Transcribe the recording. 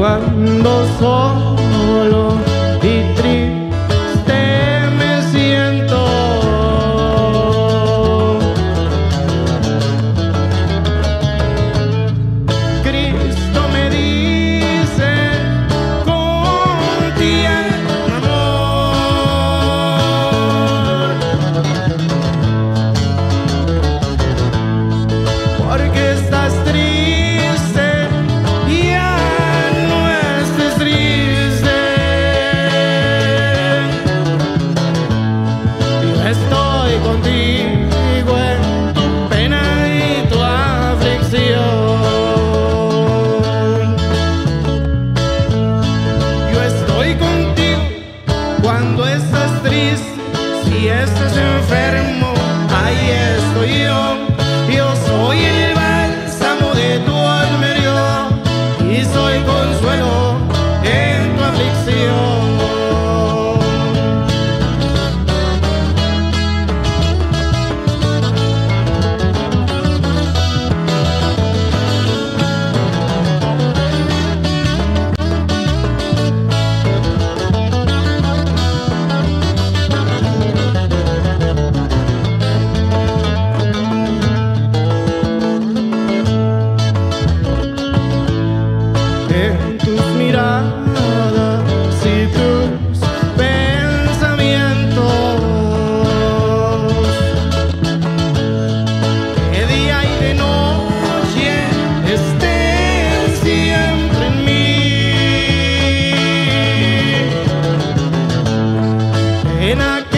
cuando solo y triste me siento. Cristo me dice con tierno amor, porque estás triste, ya no estés triste. Yo estoy contigo en tu pena y tu aflicción. Yo estoy contigo cuando estás triste, si estás enfermo, ahí estoy yo. Yo soy el bálsamo de tu alma herida y soy consuelo en tu aflicción. En tus miradas y tus pensamientos, de día y de noche estén siempre en mí. En aquel